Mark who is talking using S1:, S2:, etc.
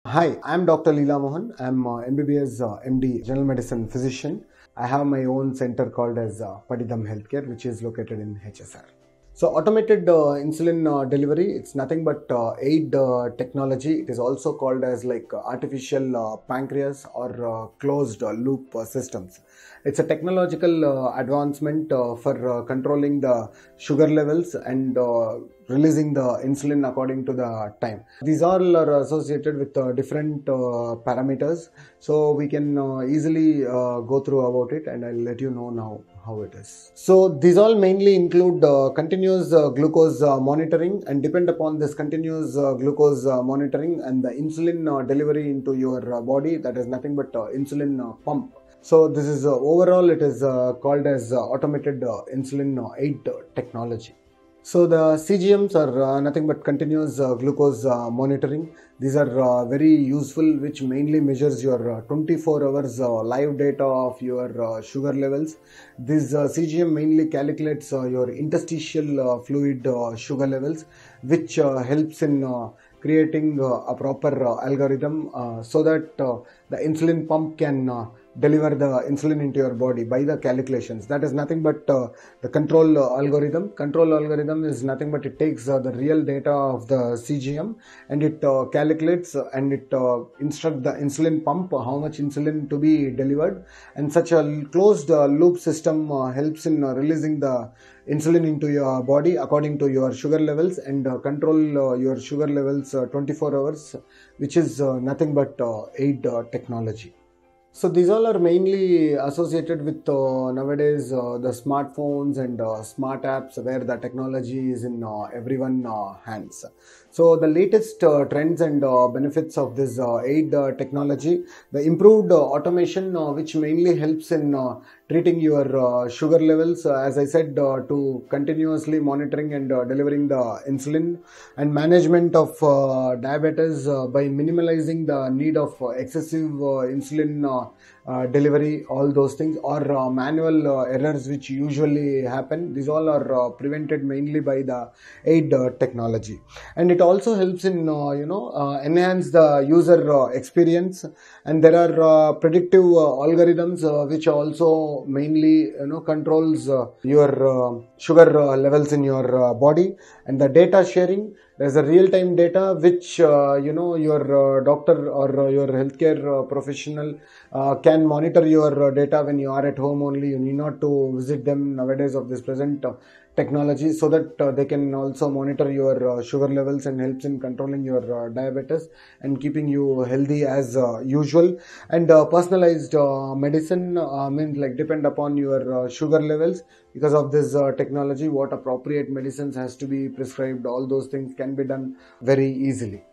S1: Hi, I'm Dr. Leela Mohan. I'm MBBS MD General Medicine Physician. I have my own center called as Padithem Healthcare, which is located in HSR. So automated insulin delivery, it's nothing but aid technology. It is also called as like artificial pancreas or closed loop systems. It's a technological advancement for controlling the sugar levels and releasing the insulin according to the time. These all are associated with different parameters, so we can easily go through about it, and I'll let you know now how it is. So these all mainly include continuous glucose monitoring, and depend upon this continuous glucose monitoring and the insulin delivery into your body, that is nothing but insulin pump. So this is overall it is called as automated insulin aid technology. So the CGMs are nothing but continuous glucose monitoring. These are very useful, which mainly measures your 24 hours live data of your sugar levels. This CGM mainly calculates your interstitial fluid sugar levels, which helps in creating a proper algorithm so that the insulin pump can deliver the insulin into your body by the calculations. That is nothing but the control algorithm. Control algorithm is nothing but it takes the real data of the CGM and it calculates and it instructs the insulin pump how much insulin to be delivered, and such a closed loop system helps in releasing the insulin into your body according to your sugar levels and control your sugar levels 24 hours, which is nothing but aid technology. So these all are mainly associated with nowadays the smartphones and smart apps, where the technology is in everyone's hands. So the latest trends and benefits of this aid technology, the improved automation which mainly helps in treating your sugar levels, as I said, to continuously monitoring and delivering the insulin, and management of diabetes by minimalizing the need of excessive insulin delivery, all those things, or manual errors which usually happen. These all are prevented mainly by the aid technology, and it also helps in enhance the user experience. And there are predictive algorithms which also mainly controls your sugar levels in your body, and the data sharing. There's a real-time data which your doctor or your healthcare professional can monitor your data when you are at home only. You need not to visit them nowadays of this present technology, so that they can also monitor your sugar levels and helps in controlling your diabetes and keeping you healthy as usual. And personalized medicine means like depend upon your sugar levels. Because of this technology, what appropriate medicines has to be prescribed, all those things can be done very easily.